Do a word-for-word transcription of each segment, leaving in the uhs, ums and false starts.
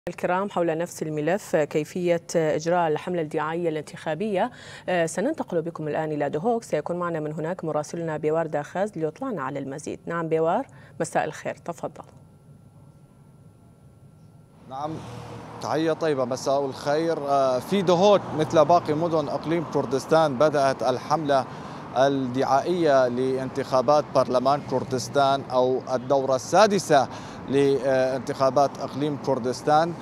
الكرام حول نفس الملف كيفية إجراء الحملة الدعائية الانتخابية. سننتقل بكم الآن إلى دهوك. سيكون معنا من هناك مراسلنا بيوار داخاز ليطلعنا على المزيد. نعم بيوار، مساء الخير، تفضل. نعم، تحية طيبة، مساء الخير. في دهوك مثل باقي مدن إقليم كردستان بدأت الحملة الدعائية لانتخابات برلمان كردستان أو الدورة السادسة لانتخابات إقليم كردستان.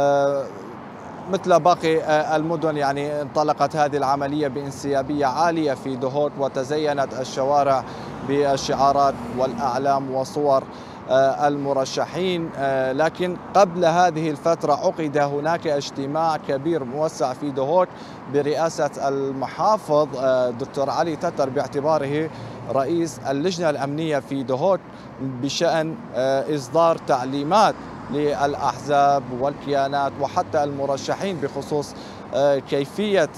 مثل باقي المدن يعني انطلقت هذه العملية بانسيابية عالية في دهوك، وتزينت الشوارع بالشعارات والأعلام وصور المرشحين. لكن قبل هذه الفترة عقد هناك اجتماع كبير موسع في دهوك برئاسة المحافظ دكتور علي تتر باعتباره رئيس اللجنة الأمنية في دهوك بشأن إصدار تعليمات للأحزاب والكيانات وحتى المرشحين بخصوص كيفية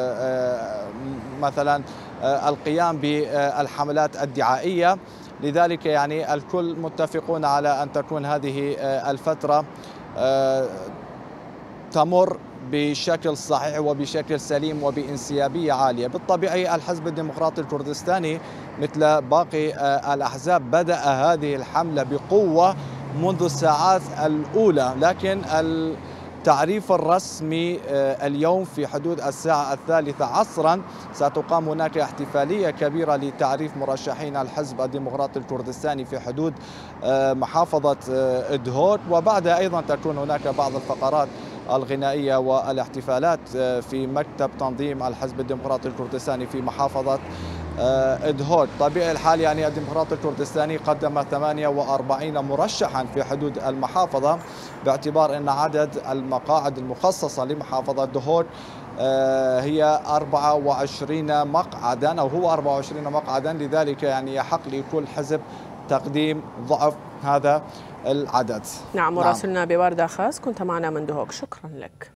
مثلا القيام بالحملات الدعائية. لذلك يعني الكل متفقون على أن تكون هذه الفترة تمر بشكل صحيح وبشكل سليم وبانسيابية عالية. بالطبيعي الحزب الديمقراطي الكردستاني مثل باقي الأحزاب بدأ هذه الحملة بقوة منذ الساعات الأولى، لكن التعريف الرسمي اليوم في حدود الساعة الثالثة عصرا ستقام هناك احتفالية كبيرة لتعريف مرشحين الحزب الديمقراطي الكردستاني في حدود محافظة دهوك، وبعدها أيضا تكون هناك بعض الفقرات الغنائية والاحتفالات في مكتب تنظيم الحزب الديمقراطي الكردستاني في محافظة دهوك. طبيعي الحال يعني الديمقراطي الكردستاني قدم ثمانية وأربعين مرشحا في حدود المحافظة، باعتبار أن عدد المقاعد المخصصة لمحافظة دهوك هي أربعة وعشرين مقعدا أو هو أربعة وعشرين مقعدا. لذلك يعني يحق لكل حزب تقديم ضعف هذا العدد. نعم، مراسلنا بيوار داخاز كنت معنا من دهوك، شكرا لك.